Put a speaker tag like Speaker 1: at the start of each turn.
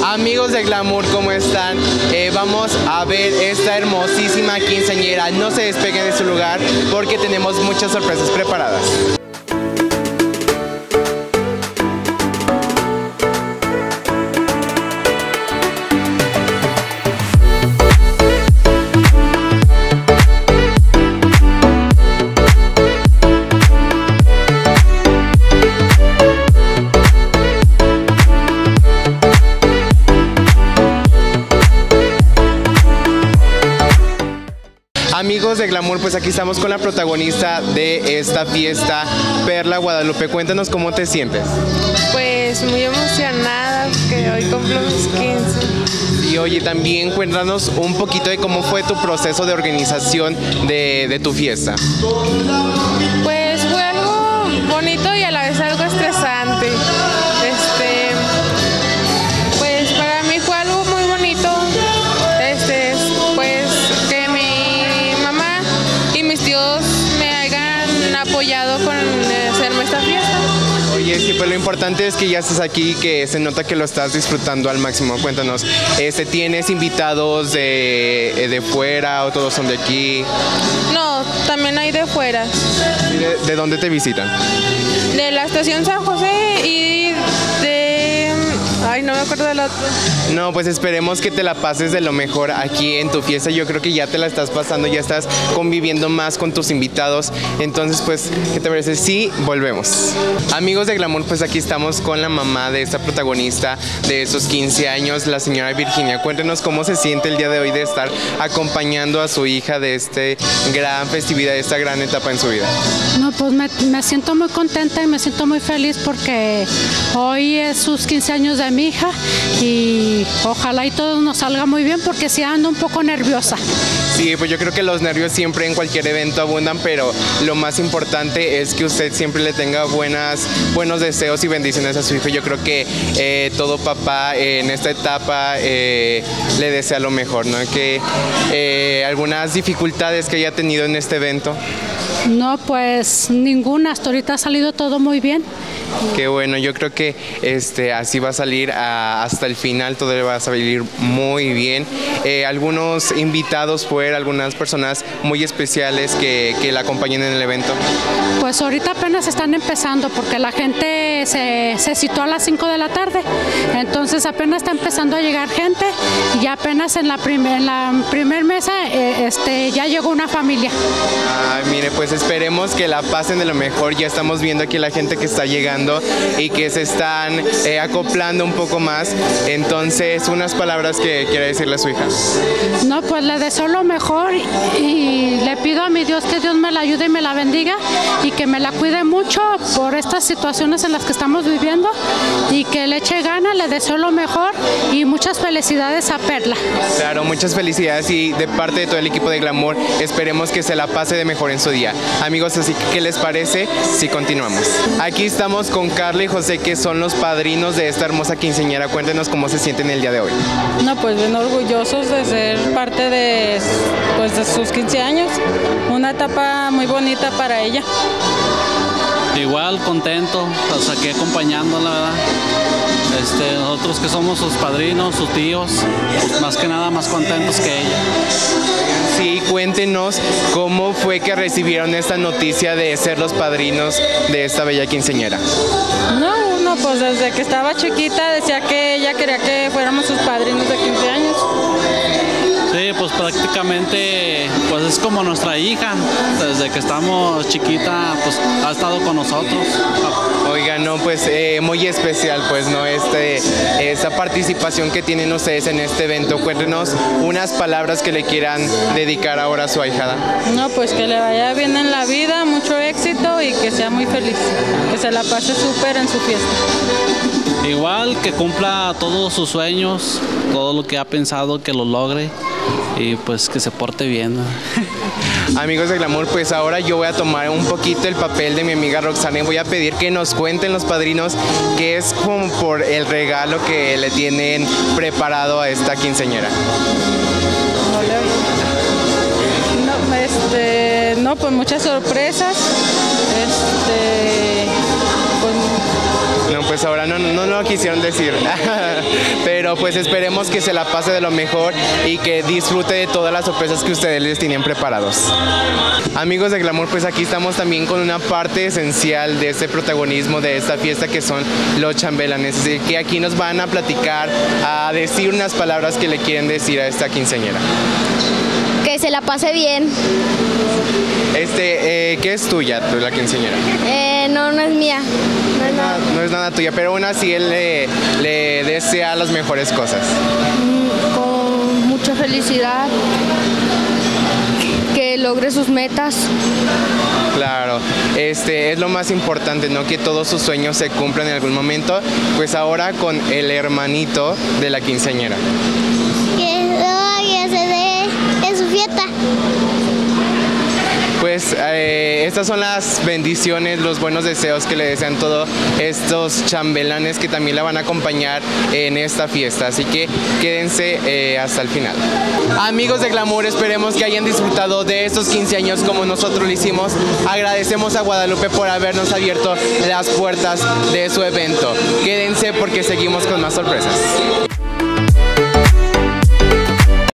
Speaker 1: Amigos de Glamour, ¿cómo están? Vamos a ver esta hermosísima quinceañera. No se despeguen de su lugar porque tenemos muchas sorpresas preparadas. Amigos de Glamour, pues aquí estamos con la protagonista de esta fiesta, Perla Guadalupe. Cuéntanos cómo te sientes.
Speaker 2: Pues muy emocionada porque hoy cumplo mis 15.
Speaker 1: Y oye, también cuéntanos un poquito de cómo fue tu proceso de organización de tu fiesta.
Speaker 2: Pues fue algo bonito y a la vez algo estresante. Pues para mí fue algo muy bonito. Pues que mi mamá y mis tíos me hayan apoyado con hacerme esta fiesta.
Speaker 1: Oye, sí, pues lo importante es que ya estás aquí, que se nota que lo estás disfrutando al máximo. Cuéntanos, ¿tienes invitados de fuera o todos son de aquí?
Speaker 2: No, también hay de fuera.
Speaker 1: ¿De dónde te visitan?
Speaker 2: De la estación San José y de... Ay, no me acuerdo del otro.
Speaker 1: No, pues esperemos que te la pases de lo mejor aquí en tu fiesta. Yo creo que ya te la estás pasando, ya estás conviviendo más con tus invitados. Entonces, pues, ¿qué te parece? Sí, volvemos. Amigos de Glamour, pues aquí estamos con la mamá de esta protagonista de esos 15 años, la señora Virginia. Cuéntenos cómo se siente el día de hoy de estar acompañando a su hija de esta gran festividad, de esta gran etapa en su vida.
Speaker 3: No, pues me siento muy contenta y me siento muy feliz porque hoy es sus 15 años de mi hija y ojalá y todo nos salga muy bien porque sí ando un poco nerviosa.
Speaker 1: Sí, pues yo creo que los nervios siempre en cualquier evento abundan, pero lo más importante es que usted siempre le tenga buenos deseos y bendiciones a su hijo. Yo creo que todo papá en esta etapa le desea lo mejor, ¿no? Que algunas dificultades que haya tenido en este evento.
Speaker 3: No, pues ninguna, hasta ahorita ha salido todo muy bien.
Speaker 1: Qué bueno, yo creo que así va a salir hasta el final, todo le va a salir muy bien. Algunos invitados fuera, algunas personas muy especiales que la acompañen en el evento.
Speaker 3: Pues ahorita apenas están empezando porque la gente se citó a las 5 de la tarde, entonces apenas está empezando a llegar gente y apenas en la primer mesa ya llegó una familia.
Speaker 1: Mire, pues esperemos que la pasen de lo mejor. Ya estamos viendo aquí la gente que está llegando y que se están acoplando un poco más. Entonces, unas palabras que quiere decirle a su hija.
Speaker 3: No, pues le deseo lo mejor y le pido a mi Dios que Dios me la ayude y me la bendiga y que me la cuide mucho por estas situaciones en las que estamos viviendo y que le eche ganas. Le deseo lo mejor y muchas felicidades a Perla.
Speaker 1: Claro, muchas felicidades y de parte de todo el equipo de Glamour esperemos que se la pase de mejor en su día. Amigos, así que ¿qué les parece si continuamos? Aquí estamos con Carla y José, que son los padrinos de esta hermosa quinceañera. Cuéntenos cómo se sienten el día de hoy.
Speaker 4: No, pues bien orgullosos de ser parte de sus 15 años, una etapa muy bonita para ella.
Speaker 5: Igual contento, pues aquí acompañándola, ¿verdad? Nosotros que somos sus padrinos, sus tíos, pues más que nada más contentos que ella.
Speaker 1: Sí, cuéntenos cómo fue que recibieron esta noticia de ser los padrinos de esta bella quinceañera.
Speaker 4: No, pues desde que estaba chiquita decía que ella quería que fuéramos sus padrinos de 15 años.
Speaker 5: Sí, pues prácticamente pues es como nuestra hija, desde que estamos chiquita pues ha estado con nosotros.
Speaker 1: Oigan, no, pues muy especial pues, ¿no? Esta participación que tienen ustedes en este evento. Cuéntenos unas palabras que le quieran dedicar ahora a su ahijada.
Speaker 4: No, pues que le vaya bien en la vida, mucho éxito y que sea muy feliz, que se la pase súper en su fiesta.
Speaker 5: Igual que cumpla todos sus sueños, todo lo que ha pensado que lo logre y pues que se porte bien, ¿no?
Speaker 1: Amigos de Glamour, pues ahora yo voy a tomar un poquito el papel de mi amiga Roxana y voy a pedir que nos cuenten los padrinos qué es como por el regalo que le tienen preparado a esta quinceañera.
Speaker 4: No, pues muchas sorpresas.
Speaker 1: No, pues pues ahora no lo quisieron decir. Pero pues esperemos que se la pase de lo mejor y que disfrute de todas las sorpresas que ustedes les tienen preparados. Amigos de Glamour, pues aquí estamos también con una parte esencial de este protagonismo de esta fiesta, que son los chambelanes. Así que aquí nos van a platicar, a decir unas palabras que le quieren decir a esta quinceañera.
Speaker 6: Que se la pase bien.
Speaker 1: ¿Qué es tuya, la quinceañera?
Speaker 6: No es mía.
Speaker 1: No es nada tuya, pero aún así él le desea las mejores cosas.
Speaker 6: Con mucha felicidad. Que logre sus metas.
Speaker 1: Claro, es lo más importante, ¿no? Que todos sus sueños se cumplan en algún momento. Pues ahora con el hermanito de la quinceañera.
Speaker 6: Que se dé en su fiesta.
Speaker 1: Pues estas son las bendiciones, los buenos deseos que le desean todos estos chambelanes que también la van a acompañar en esta fiesta. Así que quédense hasta el final. Amigos de Glamour, esperemos que hayan disfrutado de estos 15 años como nosotros lo hicimos. Agradecemos a Guadalupe por habernos abierto las puertas de su evento. Quédense porque seguimos con más sorpresas.